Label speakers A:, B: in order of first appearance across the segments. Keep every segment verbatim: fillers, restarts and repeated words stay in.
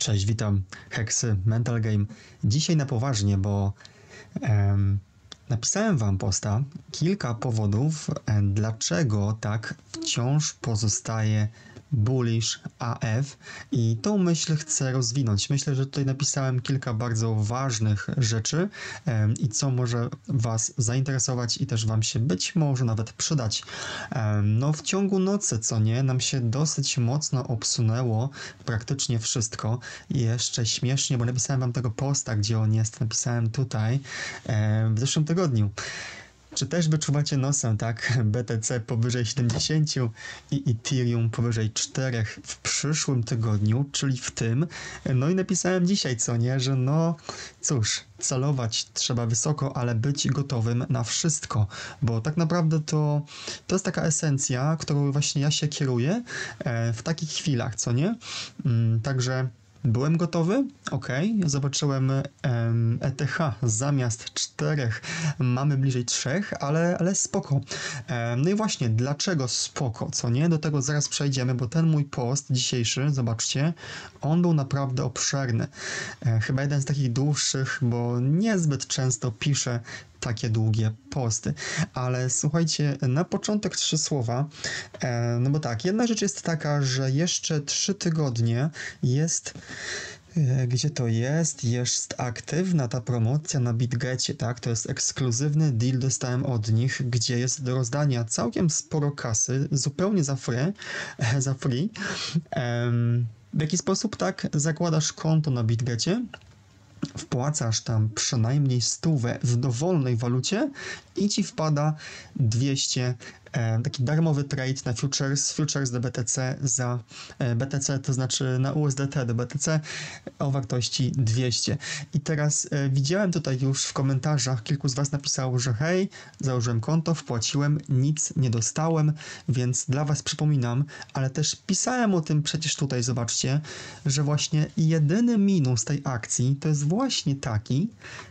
A: Cześć, witam. Heksy, Mental Game. Dzisiaj na poważnie, bo em, napisałem wam posta kilka powodów, em, dlaczego tak wciąż pozostaje bullish A F i tą myśl chcę rozwinąć. Myślę, że tutaj napisałem kilka bardzo ważnych rzeczy em, i co może was zainteresować i też wam się być może nawet przydać. Em, no w ciągu nocy, co nie, nam się dosyć mocno obsunęło praktycznie wszystko i jeszcze śmiesznie, bo napisałem wam tego posta, gdzie on jest, napisałem tutaj em, w zeszłym tygodniu. Czy też wyczuwacie nosem, tak? B T C powyżej siedemdziesiąt i Ethereum powyżej cztery w przyszłym tygodniu, czyli w tym. No i napisałem dzisiaj, co nie, że no cóż, celować trzeba wysoko, ale być gotowym na wszystko, bo tak naprawdę to, to jest taka esencja, którą właśnie ja się kieruję e, w takich chwilach, co nie? Mm, także byłem gotowy, ok, zobaczyłem um, E T H zamiast czterech mamy bliżej trzech, ale, ale spoko. Um, no i właśnie, dlaczego spoko, co nie? Do tego zaraz przejdziemy, bo ten mój post dzisiejszy, zobaczcie, on był naprawdę obszerny. E, chyba jeden z takich dłuższych, bo niezbyt często piszę takie długie posty. Ale słuchajcie, na początek trzy słowa, e, no bo tak, jedna rzecz jest taka, że jeszcze trzy tygodnie jest, e, gdzie to jest? Jest aktywna ta promocja na BitGecie, tak? To jest ekskluzywny deal, dostałem od nich, gdzie jest do rozdania całkiem sporo kasy, zupełnie za free, e, za free. E, w jaki sposób, tak? Zakładasz konto na BitGecie, wpłacasz tam przynajmniej stówę w dowolnej walucie i ci wpada dwieście, e, taki darmowy trade na futures, futures do B T C za e, B T C, to znaczy na U S D T do B T C o wartości dwieście. I teraz e, widziałem tutaj już w komentarzach, kilku z was napisało, że hej, założyłem konto, wpłaciłem, nic nie dostałem, więc dla was przypominam, ale też pisałem o tym przecież tutaj, zobaczcie, że właśnie jedyny minus tej akcji to jest właśnie taki,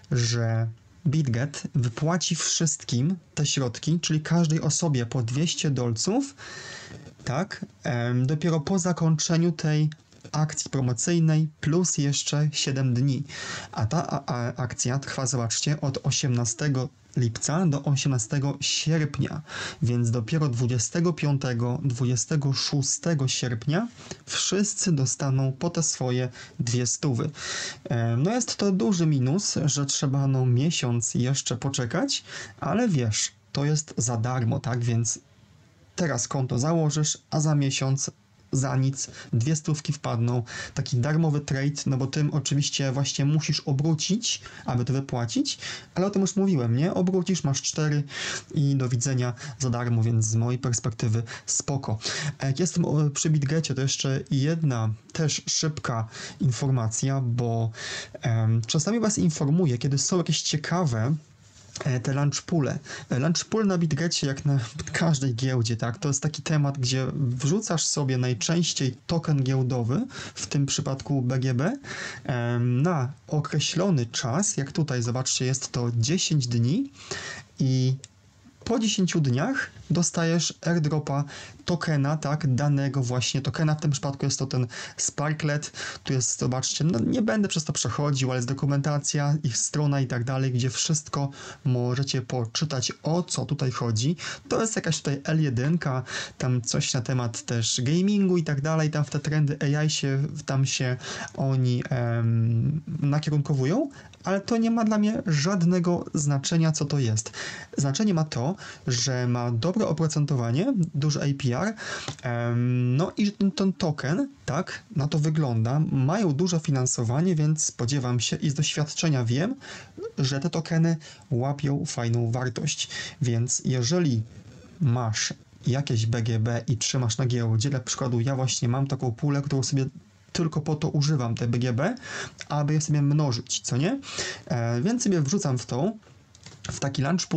A: że BitGet wypłaci wszystkim te środki, czyli każdej osobie po dwieście dolców, tak, em, dopiero po zakończeniu tej akcji promocyjnej plus jeszcze siedem dni. A ta a, a, akcja trwa, zobaczcie, od osiemnastego lipca do osiemnastego sierpnia, więc dopiero dwudziestego piątego do dwudziestego szóstego sierpnia wszyscy dostaną po te swoje dwie stówy. No jest to duży minus, że trzeba no miesiąc jeszcze poczekać, ale wiesz, to jest za darmo, tak, więc teraz konto założysz, a za miesiąc za nic, dwie stówki wpadną, taki darmowy trade, no bo tym oczywiście właśnie musisz obrócić, aby to wypłacić, ale o tym już mówiłem, nie? Obrócisz, masz cztery i do widzenia za darmo, więc z mojej perspektywy spoko. Jak jestem przy BitGecie, to jeszcze jedna też szybka informacja, bo um, czasami was informuję, kiedy są jakieś ciekawe te launch poole. Launch pool na BitGecie, jak na każdej giełdzie, tak, to jest taki temat, gdzie wrzucasz sobie najczęściej token giełdowy, w tym przypadku B G B, na określony czas, jak tutaj zobaczcie, jest to dziesięć dni i po dziesięciu dniach dostajesz airdropa tokena, tak, danego właśnie tokena, w tym przypadku jest to ten Sparklet, tu jest, zobaczcie, no nie będę przez to przechodził, ale jest dokumentacja, ich strona i tak dalej, gdzie wszystko możecie poczytać, o co tutaj chodzi. To jest jakaś tutaj L jeden, tam coś na temat też gamingu i tak dalej, tam w te trendy A I się, tam się oni em, nakierunkowują, ale to nie ma dla mnie żadnego znaczenia, co to jest. Znaczenie ma to, że ma dobre oprocentowanie, duży A P R, um, no i że ten, ten token, tak, na to wygląda, mają duże finansowanie, więc spodziewam się i z doświadczenia wiem, że te tokeny łapią fajną wartość. Więc jeżeli masz jakieś B G B i trzymasz na giełdzie, dla przykładu ja właśnie mam taką pulę, którą sobie tylko po to używam te B G B, aby je sobie mnożyć, co nie? E, więc sobie wrzucam w tą, w taki launch pool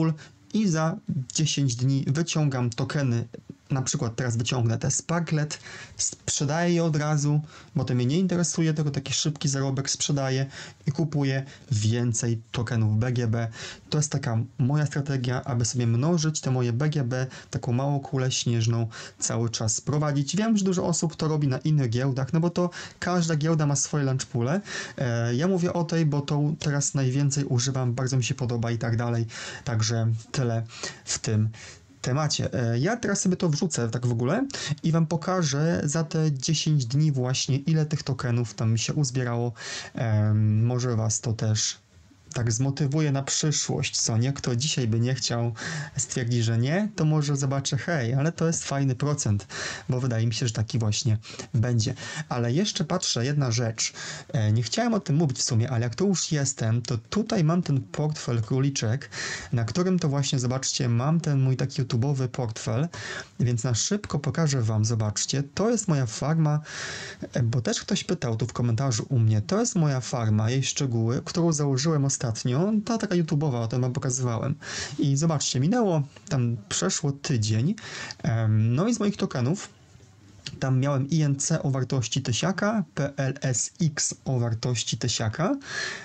A: i za dziesięć dni wyciągam tokeny. Na przykład teraz wyciągnę te Sparklet, sprzedaję je od razu, bo to mnie nie interesuje, tylko taki szybki zarobek sprzedaję i kupuję więcej tokenów B G B. To jest taka moja strategia, aby sobie mnożyć te moje B G B, taką małą kulę śnieżną cały czas prowadzić. Wiem, że dużo osób to robi na innych giełdach, no bo to każda giełda ma swoje launchpoole. E, ja mówię o tej, bo to teraz najwięcej używam, bardzo mi się podoba i tak dalej. Także tyle w tym temacie. Ja teraz sobie to wrzucę tak w ogóle i wam pokażę za te dziesięć dni właśnie, ile tych tokenów tam mi się uzbierało. Um, może was to też tak zmotywuje na przyszłość, co nie? Kto dzisiaj by nie chciał stwierdzić, że nie, to może zobaczę, hej, ale to jest fajny procent, bo wydaje mi się, że taki właśnie będzie. Ale jeszcze patrzę, jedna rzecz, e, nie chciałem o tym mówić w sumie, ale jak tu już jestem, to tutaj mam ten portfel króliczek, na którym to właśnie, zobaczcie, mam ten mój taki YouTube'owy portfel, więc na szybko pokażę wam, zobaczcie, to jest moja farma, e, bo też ktoś pytał tu w komentarzu u mnie, to jest moja farma, jej szczegóły, którą założyłem ostatnio, ta taka YouTube'owa, o tym wam pokazywałem. I zobaczcie, minęło tam przeszło tydzień, no i z moich tokenów tam miałem I N C o wartości tysiaka, P L S X o wartości tysiaka.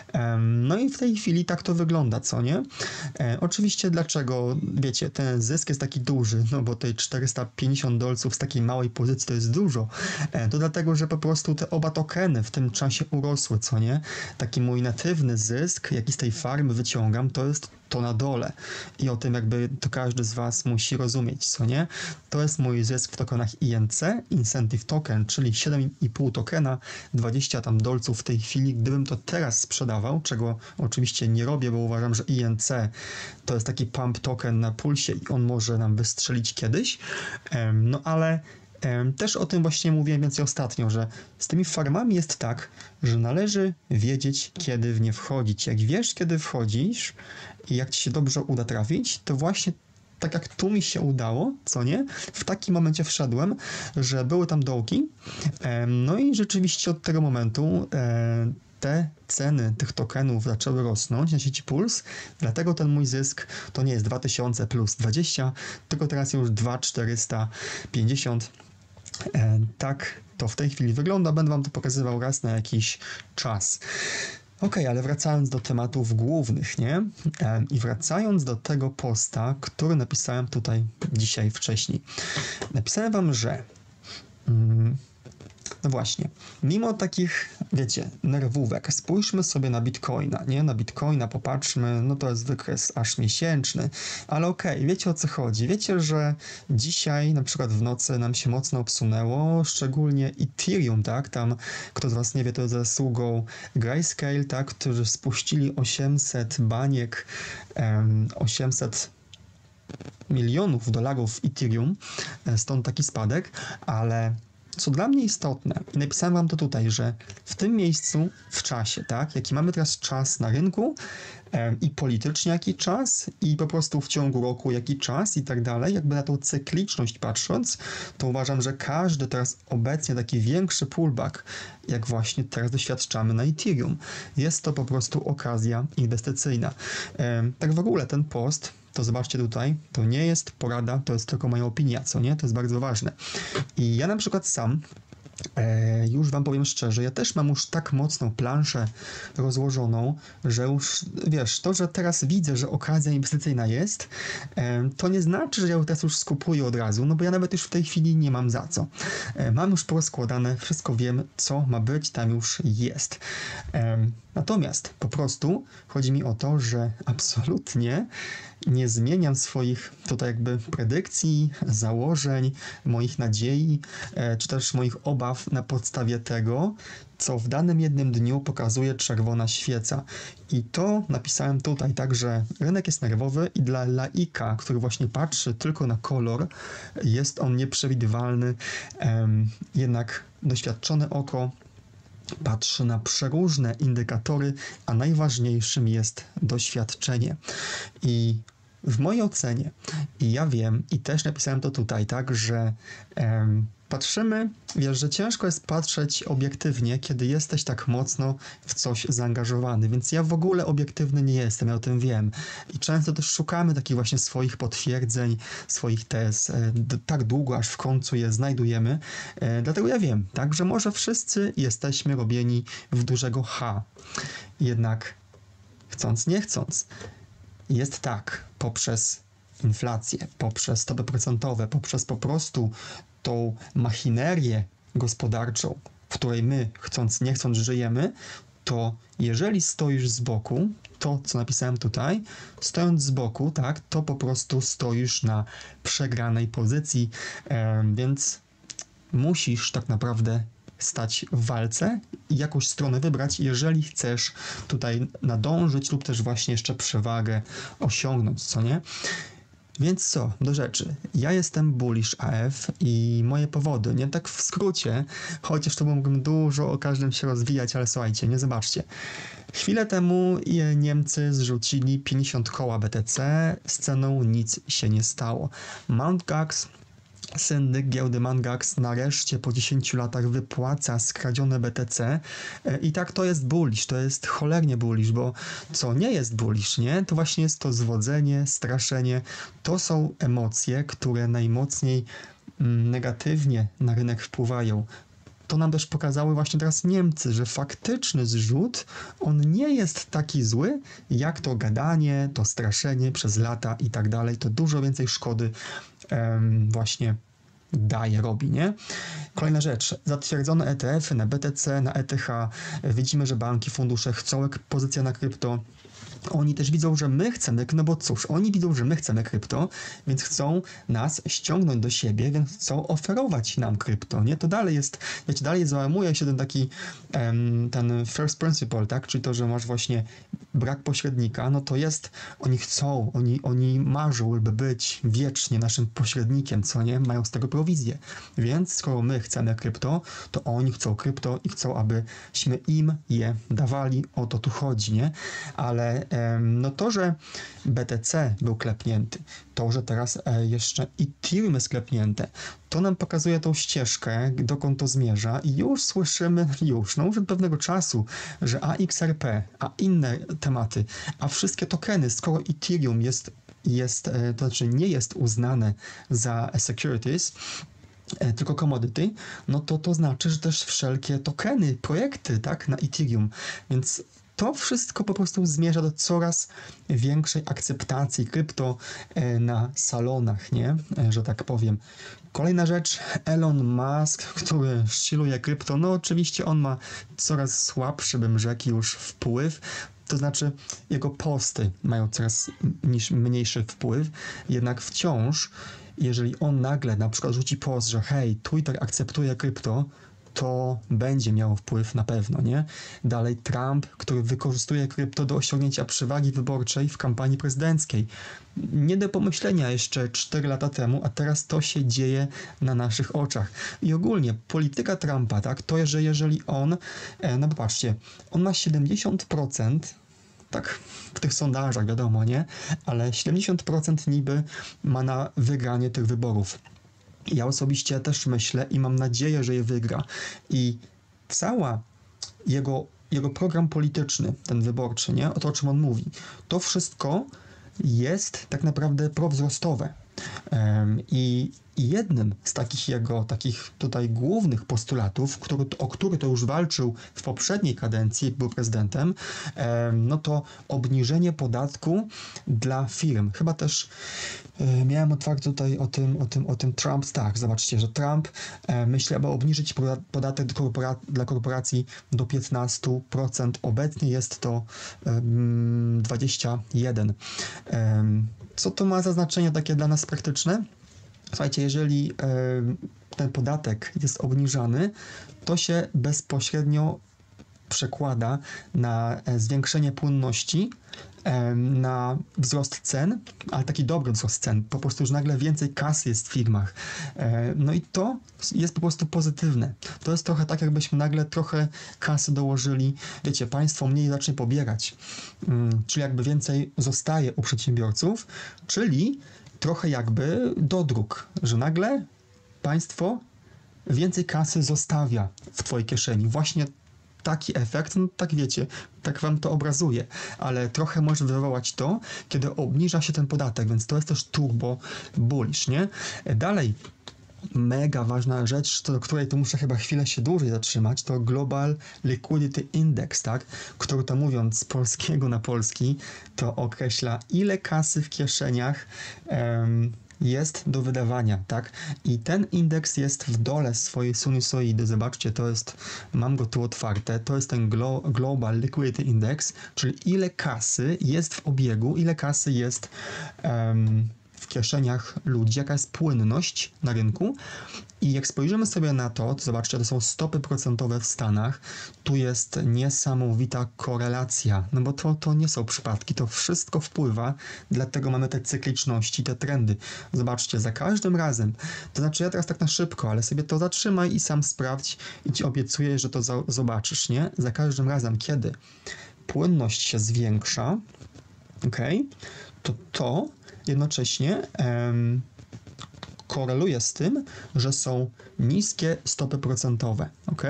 A: No i w tej chwili tak to wygląda, co nie? E, oczywiście dlaczego, wiecie, ten zysk jest taki duży, no bo tej czterysta pięćdziesiąt dolców z takiej małej pozycji to jest dużo. E, to dlatego, że po prostu te oba tokeny w tym czasie urosły, co nie? Taki mój natywny zysk, jaki z tej farmy wyciągam, to jest to na dole. I o tym jakby to każdy z was musi rozumieć, co nie? To jest mój zysk w tokenach I N C, Incentive Token, czyli siedem i pół tokena, dwadzieścia tam dolców w tej chwili. Gdybym to teraz sprzedawał, czego oczywiście nie robię, bo uważam, że I N C to jest taki pump token na pulsie i on może nam wystrzelić kiedyś. No ale też o tym właśnie mówiłem więcej ostatnio, że z tymi farmami jest tak, że należy wiedzieć, kiedy w nie wchodzić. Jak wiesz, kiedy wchodzisz i jak ci się dobrze uda trafić, to właśnie tak jak tu mi się udało, co nie? W takim momencie wszedłem, że były tam dołki. No i rzeczywiście od tego momentu te ceny tych tokenów zaczęły rosnąć na sieci Puls, dlatego ten mój zysk to nie jest dwa tysiące plus dwadzieścia, tylko teraz już dwa tysiące czterysta pięćdziesiąt. E, tak to w tej chwili wygląda, będę wam to pokazywał raz na jakiś czas. Ok, ale wracając do tematów głównych, nie? E, I wracając do tego posta, który napisałem tutaj dzisiaj wcześniej. Napisałem wam, że mm, no właśnie, mimo takich, wiecie, nerwówek, spójrzmy sobie na Bitcoina, nie? Na Bitcoina popatrzmy, no to jest wykres aż miesięczny, ale okej, okay, wiecie o co chodzi. Wiecie, że dzisiaj, na przykład w nocy nam się mocno obsunęło, szczególnie Ethereum, tak? Tam, kto z was nie wie, to jest zasługą Grayscale, tak? Którzy spuścili osiemset baniek, um, osiemset milionów dolarów w Ethereum, stąd taki spadek, ale co dla mnie istotne, i napisałem wam to tutaj, że w tym miejscu, w czasie, tak, jaki mamy teraz czas na rynku e, i politycznie jaki czas, i po prostu w ciągu roku jaki czas i tak dalej, jakby na tą cykliczność patrząc, to uważam, że każdy teraz obecnie taki większy pullback, jak właśnie teraz doświadczamy na Ethereum, jest to po prostu okazja inwestycyjna. E, tak w ogóle ten post, to zobaczcie tutaj, to nie jest porada, to jest tylko moja opinia, co nie? To jest bardzo ważne. I ja na przykład sam, e, już wam powiem szczerze, ja też mam już tak mocną planszę rozłożoną, że już, wiesz, to, że teraz widzę, że okazja inwestycyjna jest, e, to nie znaczy, że ja ją teraz już skupuję od razu, no bo ja nawet już w tej chwili nie mam za co. E, mam już porozkładane, wszystko wiem, co ma być, tam już jest. E, natomiast po prostu chodzi mi o to, że absolutnie nie zmieniam swoich tutaj jakby predykcji, założeń, moich nadziei, e, czy też moich obaw na podstawie tego, co w danym jednym dniu pokazuje czerwona świeca. I to napisałem tutaj tak, że rynek jest nerwowy i dla laika, który właśnie patrzy tylko na kolor, jest on nieprzewidywalny, e, jednak doświadczone oko patrzy na przeróżne indykatory, a najważniejszym jest doświadczenie. I w mojej ocenie, i ja wiem, i też napisałem to tutaj, tak, że em, patrzymy, wiesz, że ciężko jest patrzeć obiektywnie, kiedy jesteś tak mocno w coś zaangażowany, więc ja w ogóle obiektywny nie jestem, ja o tym wiem. I często też szukamy takich właśnie swoich potwierdzeń, swoich tez, e, d- tak długo, aż w końcu je znajdujemy. E, dlatego ja wiem, tak, że może wszyscy jesteśmy robieni w dużego H. Jednak chcąc, nie chcąc, jest tak, poprzez inflację, poprzez stopy procentowe, poprzez po prostu tą machinerię gospodarczą, w której my, chcąc, nie chcąc, żyjemy, to jeżeli stoisz z boku, to co napisałem tutaj, stojąc z boku, tak, to po prostu stoisz na przegranej pozycji, e, więc musisz tak naprawdę stać w walce i jakąś stronę wybrać, jeżeli chcesz tutaj nadążyć lub też właśnie jeszcze przewagę osiągnąć, co nie? Więc co, do rzeczy. Ja jestem bullish A F i moje powody, nie tak w skrócie, chociaż to mógłbym dużo o każdym się rozwijać, ale słuchajcie, nie zobaczcie. Chwilę temu Niemcy zrzucili pięćdziesiąt koła B T C, z ceną nic się nie stało. Mt. Gox, syndyk giełdy Mangax, nareszcie po dziesięciu latach wypłaca skradzione B T C i tak to jest bullish, to jest cholernie bullish, bo co nie jest bullish, nie? To właśnie jest to zwodzenie, straszenie, to są emocje, które najmocniej mm, negatywnie na rynek wpływają. To nam też pokazały właśnie teraz Niemcy, że faktyczny zrzut, on nie jest taki zły, jak to gadanie, to straszenie przez lata i tak dalej. To dużo więcej szkody em, właśnie daje, robi, nie? Kolejna rzecz. Zatwierdzone E T F-y na B T C, na E T H. Widzimy, że banki, fundusze chcą pozycja na krypto. Oni też widzą, że my chcemy, no bo cóż, oni widzą, że my chcemy krypto, więc chcą nas ściągnąć do siebie, więc chcą oferować nam krypto, nie? To dalej jest, wiecie, dalej załamuje się ten taki, um, ten first principle, tak? Czyli to, że masz właśnie brak pośrednika, no to jest, oni chcą, oni, oni marzą, by być wiecznie naszym pośrednikiem, co nie? Mają z tego prowizję. Więc skoro my chcemy krypto, to oni chcą krypto i chcą, abyśmy im je dawali, o to tu chodzi, nie? Ale no to, że B T C był klepnięty, to, że teraz jeszcze Ethereum jest klepnięte, to nam pokazuje tą ścieżkę, dokąd to zmierza i już słyszymy, już, no już od pewnego czasu, że A X R P, a inne tematy, a wszystkie tokeny, skoro Ethereum jest, jest to znaczy nie jest uznane za securities, tylko commodity, no to to znaczy, że też wszelkie tokeny, projekty, tak, na Ethereum, więc to wszystko po prostu zmierza do coraz większej akceptacji krypto na salonach, nie? Że tak powiem. Kolejna rzecz, Elon Musk, który szyluje krypto, no oczywiście on ma coraz słabszy, bym rzekł, już wpływ, to znaczy jego posty mają coraz niż mniejszy wpływ, jednak wciąż, jeżeli on nagle na przykład rzuci post, że hej, Twitter akceptuje krypto, to będzie miało wpływ na pewno, nie? Dalej Trump, który wykorzystuje krypto do osiągnięcia przewagi wyborczej w kampanii prezydenckiej. Nie do pomyślenia jeszcze cztery lata temu, a teraz to się dzieje na naszych oczach. I ogólnie polityka Trumpa, tak, to że jeżeli on, no popatrzcie, on ma siedemdziesiąt procent, tak w tych sondażach wiadomo, nie? Ale siedemdziesiąt procent niby ma na wygranie tych wyborów. Ja osobiście też myślę i mam nadzieję, że je wygra. I cała jego, jego program polityczny, ten wyborczy, nie? O to, o czym on mówi, to wszystko jest tak naprawdę prowzrostowe. Um, i, I jednym z takich jego, takich tutaj głównych postulatów, który, o który to już walczył w poprzedniej kadencji, jak był prezydentem, um, no to obniżenie podatku dla firm. Chyba też um, miałem otwarcie tutaj o tym, o tym, o tym Trump, tak, zobaczcie, że Trump um, myśli, aby obniżyć podatek do korpora- dla korporacji do piętnaście procent. Obecnie jest to um, dwadzieścia jeden procent. Um, Co to ma za znaczenie takie dla nas praktyczne? Słuchajcie, jeżeli e, ten podatek jest obniżany, to się bezpośrednio przekłada na e, zwiększenie płynności, e, na wzrost cen, ale taki dobry wzrost cen, po prostu już nagle więcej kasy jest w firmach. E, no i to jest po prostu pozytywne. To jest trochę tak, jakbyśmy nagle trochę kasy dołożyli, wiecie, państwo mniej zacznie pobierać, mm, czyli jakby więcej zostaje u przedsiębiorców, czyli trochę jakby dodruk, że nagle państwo więcej kasy zostawia w twojej kieszeni. Właśnie taki efekt, no tak wiecie, tak wam to obrazuje, ale trochę może wywołać to, kiedy obniża się ten podatek, więc to jest też turbo bullish, nie? Dalej, mega ważna rzecz, do której tu muszę chyba chwilę się dłużej zatrzymać, to Global Liquidity Index, tak? Który to mówiąc z polskiego na polski, to określa ile kasy w kieszeniach um, jest do wydawania, tak? I ten indeks jest w dole swojej sinusoidy. Zobaczcie, to jest, mam go tu otwarte, to jest ten Glo- Global Liquidity Index, czyli ile kasy jest w obiegu, ile kasy jest um, w kieszeniach ludzi, jaka jest płynność na rynku. I jak spojrzymy sobie na to, to zobaczcie, to są stopy procentowe w Stanach. Tu jest niesamowita korelacja, no bo to, to nie są przypadki, to wszystko wpływa, dlatego mamy te cykliczności, te trendy. Zobaczcie, za każdym razem, to znaczy ja teraz tak na szybko, ale sobie to zatrzymaj i sam sprawdź i ci obiecuję, że to za- zobaczysz, nie? Za każdym razem, kiedy płynność się zwiększa, ok, to to jednocześnie em, koreluje z tym, że są niskie stopy procentowe, ok?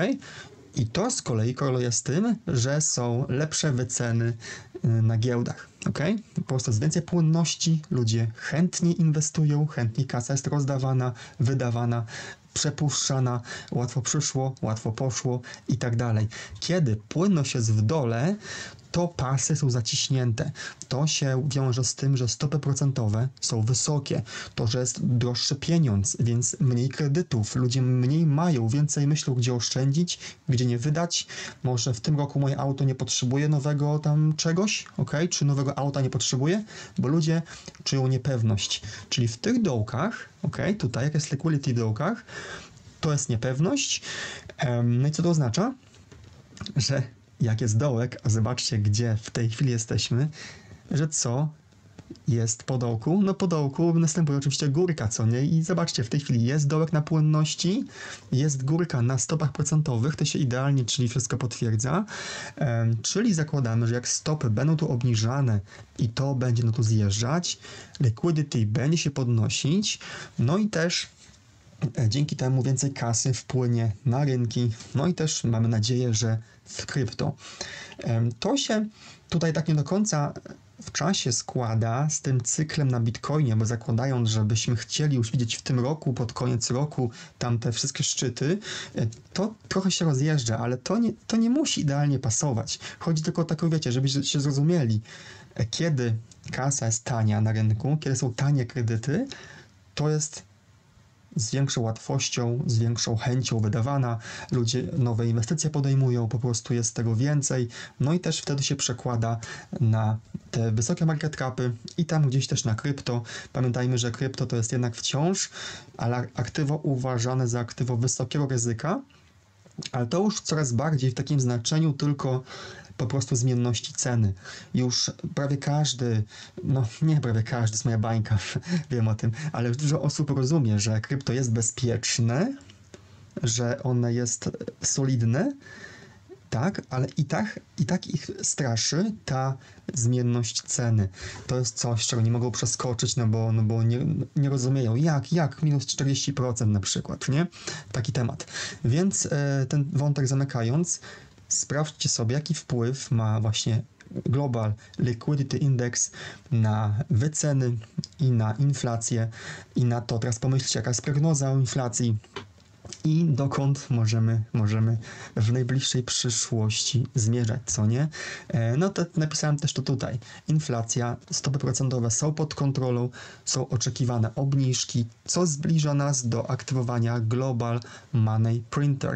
A: I to z kolei koreluje z tym, że są lepsze wyceny y, na giełdach, ok? Po prostu jest więcej płynności, ludzie chętnie inwestują, chętnie kasa jest rozdawana, wydawana, przepuszczana, łatwo przyszło, łatwo poszło i tak dalej. Kiedy płynność jest w dole, to pasy są zaciśnięte. To się wiąże z tym, że stopy procentowe są wysokie. To, że jest droższy pieniądz, więc mniej kredytów. Ludzie mniej mają, więcej myślą, gdzie oszczędzić, gdzie nie wydać. Może w tym roku moje auto nie potrzebuje nowego tam czegoś, ok? Czy nowego auta nie potrzebuje? Bo ludzie czują niepewność. Czyli w tych dołkach, ok? Tutaj, jak jest liquidity w dołkach, to jest niepewność. Um, no i co to oznacza? Że jak jest dołek, a zobaczcie, gdzie w tej chwili jesteśmy, że co jest po dołku? No po dołku następuje oczywiście górka, co nie? I zobaczcie, w tej chwili jest dołek na płynności, jest górka na stopach procentowych, to się idealnie, czyli wszystko potwierdza, um, czyli zakładamy, że jak stopy będą tu obniżane i to będzie no tu zjeżdżać, liquidity będzie się podnosić, no i też dzięki temu więcej kasy wpłynie na rynki, no i też mamy nadzieję, że w krypto. To się tutaj tak nie do końca w czasie składa z tym cyklem na Bitcoinie, bo zakładając, żebyśmy chcieli już widzieć w tym roku, pod koniec roku, tam te wszystkie szczyty, to trochę się rozjeżdża, ale to nie, to nie musi idealnie pasować. Chodzi tylko o taką, wiecie, żebyście się zrozumieli, kiedy kasa jest tania na rynku, kiedy są tanie kredyty, to jest z większą łatwością, z większą chęcią wydawana, ludzie nowe inwestycje podejmują, po prostu jest tego więcej, no i też wtedy się przekłada na te wysokie market capy i tam gdzieś też na krypto. Pamiętajmy, że krypto to jest jednak wciąż, ale aktywo uważane za aktywo wysokiego ryzyka, ale to już coraz bardziej w takim znaczeniu tylko po prostu zmienności ceny. Już prawie każdy, no nie prawie każdy, to jest moja bańka, wiem o tym, ale już dużo osób rozumie, że krypto jest bezpieczne, że one jest solidne, tak, ale i tak, i tak ich straszy ta zmienność ceny. To jest coś, czego nie mogą przeskoczyć, no bo, no bo nie, nie rozumieją, jak, jak minus czterdzieści procent na przykład, nie? Taki temat. Więc e, ten wątek zamykając, sprawdźcie sobie, jaki wpływ ma właśnie Global Liquidity Index na wyceny i na inflację i na to. Teraz pomyślcie, jaka jest prognoza o inflacji i dokąd możemy, możemy w najbliższej przyszłości zmierzać, co nie? No to napisałem też to tutaj. Inflacja, stopy procentowe są pod kontrolą, są oczekiwane obniżki, co zbliża nas do aktywowania Global Money Printer.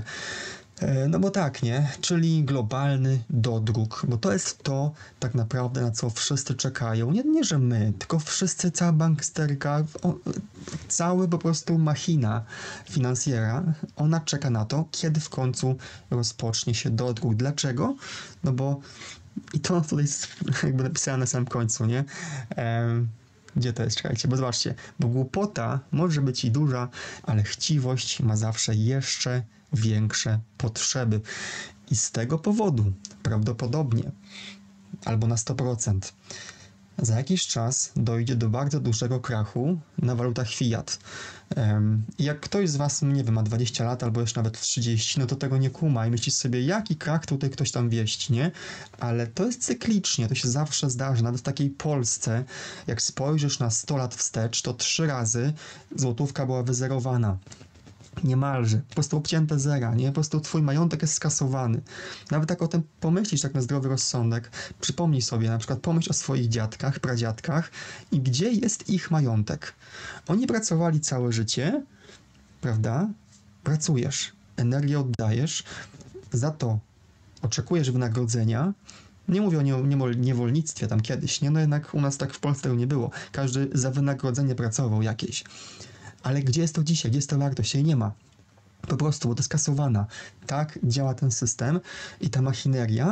A: No bo tak, nie? Czyli globalny dodruk, bo to jest to tak naprawdę, na co wszyscy czekają. Nie, nie że my, tylko wszyscy, cała banksterka, o, cały po prostu machina finansjera, ona czeka na to, kiedy w końcu rozpocznie się dodruk. Dlaczego? No bo i to tutaj jest jakby napisane na samym końcu, nie? Ehm, Gdzie to jest? Czekajcie, bo zobaczcie, bo głupota może być i duża, ale chciwość ma zawsze jeszcze większe potrzeby. I z tego powodu prawdopodobnie, albo na sto procent, za jakiś czas dojdzie do bardzo dużego krachu na walutach fiat. Um, jak ktoś z was, nie wiem, ma dwadzieścia lat albo jeszcze nawet trzydzieści, no to tego nie kuma i myślisz sobie, jaki krach tutaj ktoś tam wieści, nie? Ale to jest cyklicznie, to się zawsze zdarzy. Nawet w takiej Polsce, jak spojrzysz na sto lat wstecz, to trzy razy złotówka była wyzerowana. Niemalże, po prostu obcięte zera, nie? Po prostu twój majątek jest skasowany. Nawet jak o tym pomyślisz, tak na zdrowy rozsądek, przypomnij sobie, na przykład pomyśl o swoich dziadkach, pradziadkach i gdzie jest ich majątek. Oni pracowali całe życie, prawda? Pracujesz, energię oddajesz, za to oczekujesz wynagrodzenia. Nie mówię o nie- niewolnictwie tam kiedyś, nie? No jednak u nas tak w Polsce tego nie było. Każdy za wynagrodzenie pracował jakieś. Ale gdzie jest to dzisiaj? Gdzie jest ta wartość? Jej nie ma. Po prostu, bo to jest kasowana. Tak działa ten system i ta machineria,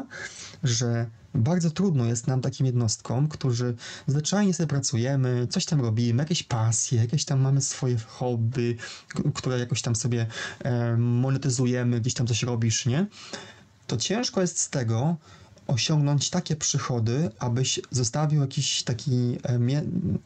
A: że bardzo trudno jest nam, takim jednostkom, którzy zwyczajnie sobie pracujemy, coś tam robimy, jakieś pasje, jakieś tam mamy swoje hobby, k- które jakoś tam sobie e, monetyzujemy, gdzieś tam coś robisz, nie? To ciężko jest z tego osiągnąć takie przychody, abyś zostawił jakiś taki e, mie-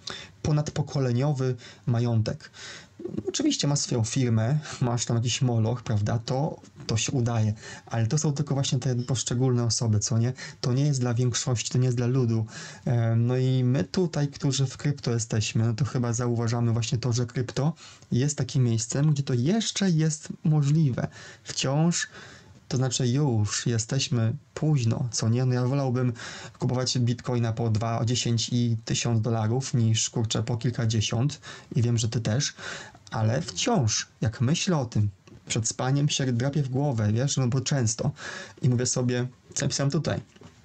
A: ponadpokoleniowy majątek. Oczywiście masz swoją firmę, masz tam jakiś moloch, prawda, to, to się udaje, ale to są tylko właśnie te poszczególne osoby, co nie? To nie jest dla większości, to nie jest dla ludu. E, No i my tutaj, którzy w krypto jesteśmy, no to chyba zauważamy właśnie to, że krypto jest takim miejscem, gdzie to jeszcze jest możliwe. Wciąż to znaczy już jesteśmy późno, co nie? No ja wolałbym kupować bitcoina po dwa, dziesięć i tysiąc dolarów niż kurczę po kilkadziesiąt i wiem, że ty też, ale wciąż jak myślę o tym, przed spaniem się drapię w głowę, wiesz, no bo często i mówię sobie, co napisałem tutaj,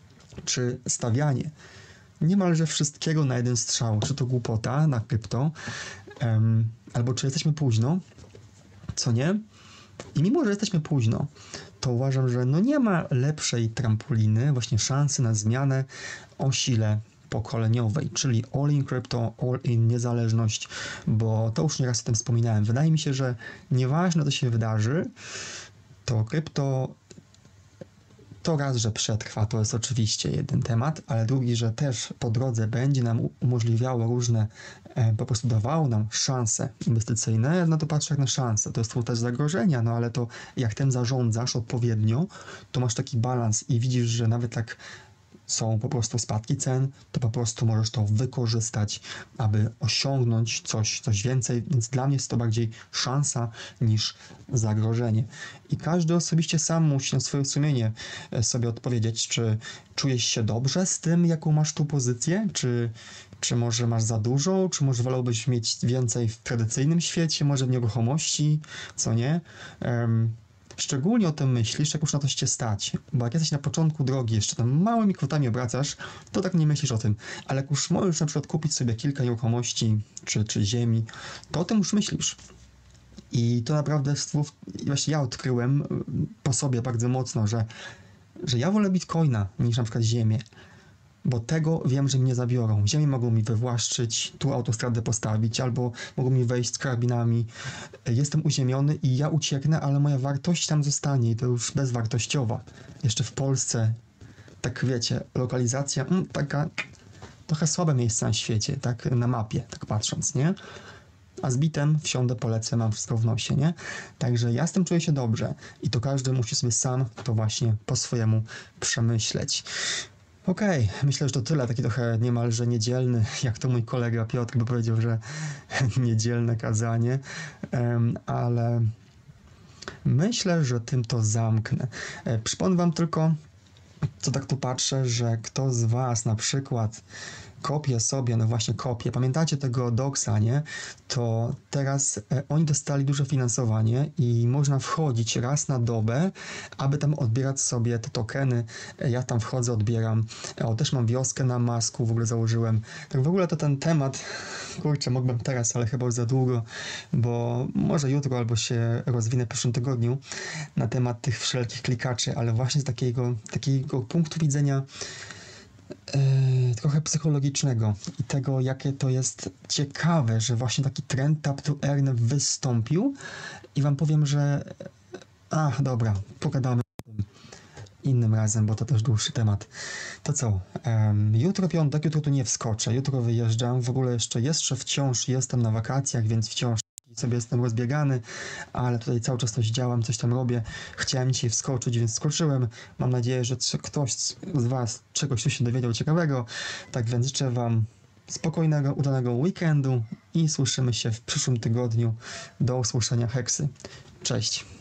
A: czy stawianie niemalże wszystkiego na jeden strzał, czy to głupota na krypto, em, albo czy jesteśmy późno, co nie? I mimo, że jesteśmy późno, to uważam, że no nie ma lepszej trampoliny, właśnie szansy na zmianę o sile pokoleniowej, czyli all in crypto, all in niezależność, bo to już nieraz o tym wspominałem. Wydaje mi się, że nieważne co się wydarzy, to krypto to raz, że przetrwa, to jest oczywiście jeden temat, ale drugi, że też po drodze będzie nam u- umożliwiało różne, e, po prostu dawało nam szanse inwestycyjne, no to patrzę jak na szanse. To jest tu też zagrożenia, no ale to jak tym zarządzasz odpowiednio, to masz taki balans i widzisz, że nawet jak są po prostu spadki cen, to po prostu możesz to wykorzystać, aby osiągnąć coś, coś więcej, więc dla mnie jest to bardziej szansa niż zagrożenie. I każdy osobiście sam musi na swoje sumienie e, sobie odpowiedzieć, czy czujesz się dobrze z tym, jaką masz tu pozycję, czy, czy może masz za dużo, czy może wolałbyś mieć więcej w tradycyjnym świecie, może w nieruchomości, co nie? Em, Szczególnie o tym myślisz, jak już na coś cię stać, bo jak jesteś na początku drogi, jeszcze tam małymi kwotami obracasz, to tak nie myślisz o tym, ale jak już możesz na przykład kupić sobie kilka nieruchomości czy, czy ziemi, to o tym już myślisz. I to naprawdę słów, właśnie ja odkryłem y, po sobie bardzo mocno, że, że ja wolę bitcoina niż na przykład ziemię, bo tego wiem, że mnie zabiorą. Ziemię mogą mi wywłaszczyć, tu autostradę postawić, albo mogą mi wejść z karabinami. Jestem uziemiony i ja ucieknę, ale moja wartość tam zostanie i to już bezwartościowa. Jeszcze w Polsce, tak wiecie, lokalizacja, mm, taka trochę słabe miejsce na świecie, tak na mapie, tak patrząc, nie? A z bitem wsiądę, polecę, mam wszystko w nosie, nie? Także ja z tym czuję się dobrze i to każdy musi sobie sam to właśnie po swojemu przemyśleć. Okej, myślę, że to tyle, taki trochę niemalże niedzielny, jak to mój kolega Piotr by powiedział, że niedzielne kazanie, em, ale myślę, że tym to zamknę. E, Przypomnę wam tylko, co tak tu patrzę, że kto z was na przykład kopie sobie, no właśnie kopie, pamiętacie tego Doxa, nie? To teraz e, oni dostali duże finansowanie i można wchodzić raz na dobę, aby tam odbierać sobie te tokeny. E, ja tam wchodzę, odbieram. E, o, też mam wioskę na Masku, w ogóle założyłem. Tak w ogóle to ten temat, kurczę, mógłbym teraz, ale chyba już za długo, bo może jutro albo się rozwinę w przyszłym tygodniu na temat tych wszelkich klikaczy, ale właśnie z takiego, takiego punktu widzenia e, trochę psychologicznego i tego, jakie to jest ciekawe, że właśnie taki trend tap to earn wystąpił i wam powiem, że a, dobra, pogadamy o tym. innym razem, bo to też dłuższy temat. To co? Um, jutro piątek, jutro tu nie wskoczę, jutro wyjeżdżam, w ogóle jeszcze, jeszcze wciąż jestem na wakacjach, więc wciąż sobie jestem rozbiegany, ale tutaj cały czas coś działam, coś tam robię. Chciałem dzisiaj wskoczyć, więc skoczyłem. Mam nadzieję, że ktoś z was czegoś tu się dowiedział ciekawego. Tak więc życzę wam spokojnego, udanego weekendu i słyszymy się w przyszłym tygodniu. Do usłyszenia, heksy. Cześć.